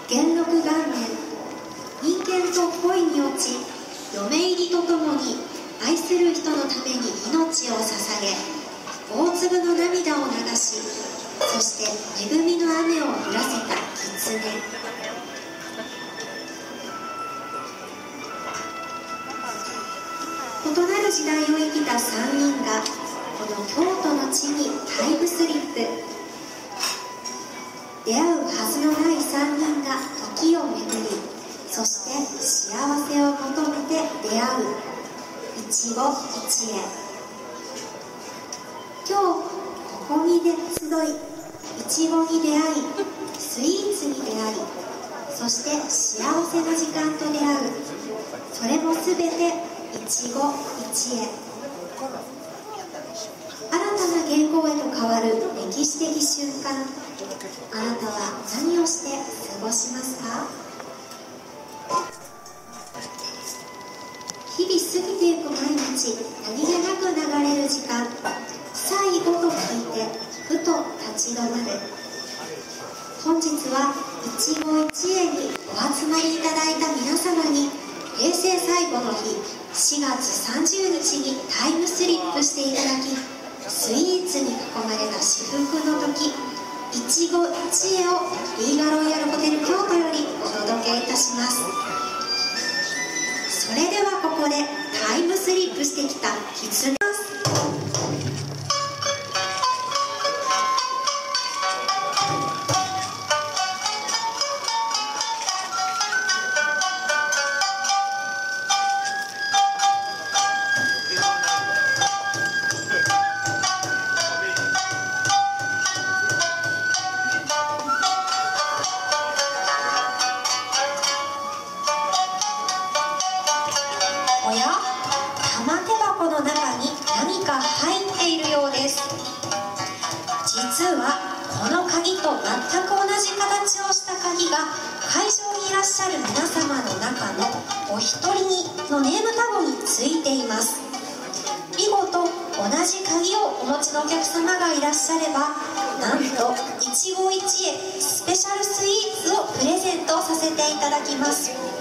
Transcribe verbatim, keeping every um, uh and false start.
元禄元年、人間と恋に落ち、嫁入りとともに愛する人のために命を捧げ、大粒の涙を流し、そして恵みの雨を降らせた狐。異なる時代を生きたさんにんがこの京都の地にタイムスリップ。出会うはずのないさんにんが時を巡り、そして幸せを求めて出会う一期一会。今日ここにで集い、いちごに出会い、スイーツに出会い、そして幸せな時間と出会う。それもすべて一期一会。新たな元号へと変わる歴史的瞬間、あなたは何をして過ごしますか？日々過ぎていく毎日、何気なく流れる時間、最後と聞いてふと立ち止まる。本日は一期一会にお集まりいただいた皆様に、平成最後の日しがつさんじゅうにちにタイムスリップしていただき、スイーツに囲まれた至福の時、一期一会をリーガロイヤルホテル京都よりお届けいたします。それではここでタイムスリップしてきた狐です。おや、玉手箱の中に何か入っているようです。実はこの鍵と全く同じ形をした鍵が会場にいらっしゃる皆様の中のお一人にのネームタグについています。見事同じ鍵をお持ちのお客様がいらっしゃれば、なんと一期一会スペシャルスイーツをプレゼントさせていただきます。